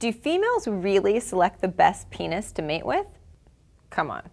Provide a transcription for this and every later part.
Do females really select the best penis to mate with? Come on.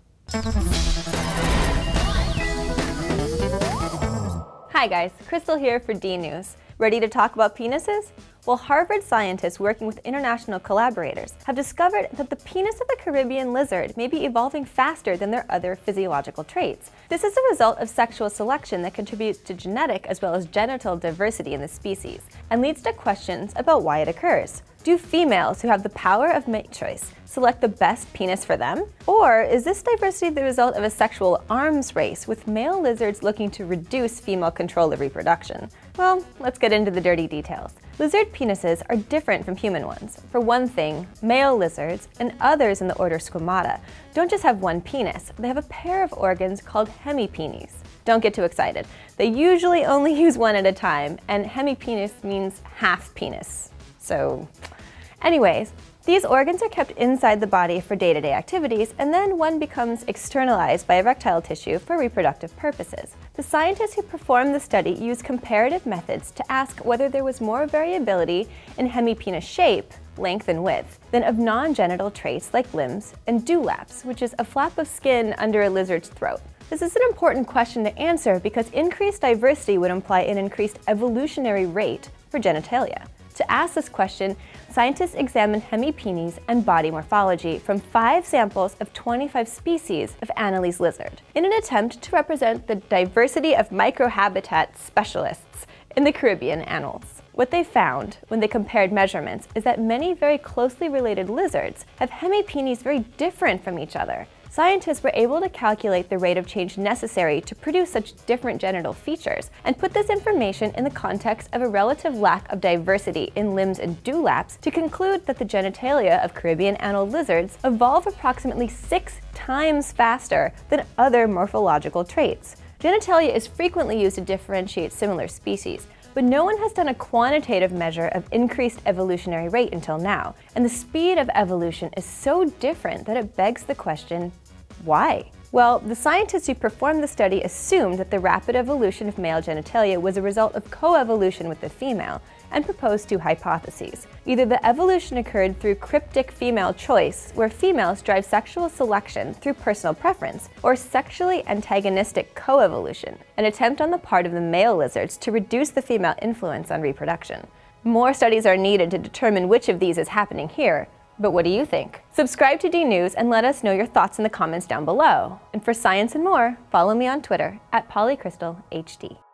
Hi guys, Crystal here for DNews. Ready to talk about penises? Well, Harvard scientists working with international collaborators have discovered that the penis of the Caribbean lizard may be evolving faster than their other physiological traits. This is a result of sexual selection that contributes to genetic as well as genital diversity in the species, and leads to questions about why it occurs. Do females who have the power of mate choice select the best penis for them? Or is this diversity the result of a sexual arms race with male lizards looking to reduce female control of reproduction? Well, let's get into the dirty details. Lizard penises are different from human ones. For one thing, male lizards, and others in the order Squamata, don't just have one penis, they have a pair of organs called hemipenes. Don't get too excited. They usually only use one at a time, and hemipenes means half penis. So, anyways, these organs are kept inside the body for day-to-day activities, and then one becomes externalized by erectile tissue for reproductive purposes. The scientists who performed the study used comparative methods to ask whether there was more variability in hemipenis shape, length and width, than of non-genital traits like limbs and dewlaps, which is a flap of skin under a lizard's throat. This is an important question to answer because increased diversity would imply an increased evolutionary rate for genitalia. To ask this question, scientists examined hemipenes and body morphology from 5 samples of 25 species of Anolis lizard, in an attempt to represent the diversity of microhabitat specialists in the Caribbean annals. What they found when they compared measurements is that many very closely related lizards have hemipenes very different from each other. Scientists were able to calculate the rate of change necessary to produce such different genital features and put this information in the context of a relative lack of diversity in limbs and dewlaps to conclude that the genitalia of Caribbean annel lizards evolve approximately 6 times faster than other morphological traits. Genitalia is frequently used to differentiate similar species, but no one has done a quantitative measure of increased evolutionary rate until now, and the speed of evolution is so different that it begs the question, why? Well, the scientists who performed the study assumed that the rapid evolution of male genitalia was a result of coevolution with the female, and proposed 2 hypotheses. Either the evolution occurred through cryptic female choice, where females drive sexual selection through personal preference, or sexually antagonistic coevolution, an attempt on the part of the male lizards to reduce the female influence on reproduction. More studies are needed to determine which of these is happening here, but what do you think? Subscribe to DNews and let us know your thoughts in the comments down below. And for science and more, follow me on Twitter @PollyCrystalHD.